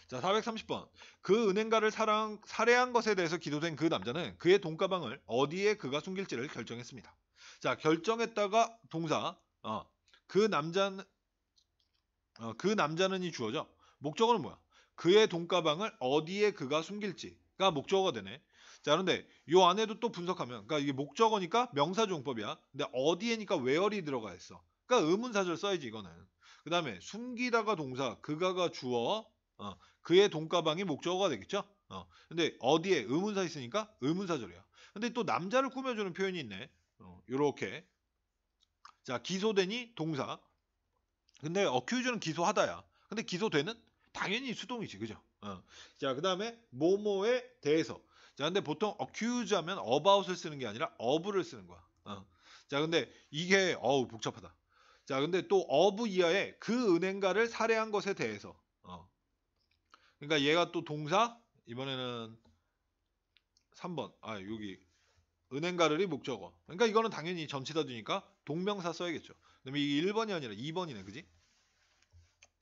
자, 430번. 그 은행가를 살해한 것에 대해서 기소된 그 남자는 그의 돈가방을 어디에 그가 숨길지를 결정했습니다. 자, 결정했다가 동사. 그 남자는 그 남자는이 주어져. 목적어는 뭐야? 그의 돈가방을 어디에 그가 숨길지가 목적어가 되네. 자, 그런데 요 안에도 또 분석하면, 그러니까 이게 목적어니까 명사조용법이야. 근데 어디에니까 where이 들어가 있어. 그러니까 의문사절 써야지 이거는. 그 다음에 숨기다가 동사, 그가가 주어, 그의 돈가방이 목적어가 되겠죠. 근데 어디에 의문사 있으니까 의문사절이야. 근데 또 남자를 꾸며주는 표현이 있네. 요렇게. 자, 기소되니 동사. 근데 어큐즈는 기소하다야. 근데 기소되는? 당연히 수동이지, 그죠? 자, 그 다음에 뭐뭐에 대해서. 자, 근데 보통 accuse 하면 about을 쓰는 게 아니라 of를 쓰는 거야. 자, 근데 이게 복잡하다. 자, 근데 또 of 이하에 그 은행가를 살해한 것에 대해서. 그러니까 얘가 또 동사, 이번에는 3번. 여기 은행가를이 목적어. 그러니까 이거는 당연히 전치사주니까 동명사 써야겠죠. 그다음에 이게 1번이 아니라 2번이네, 그지?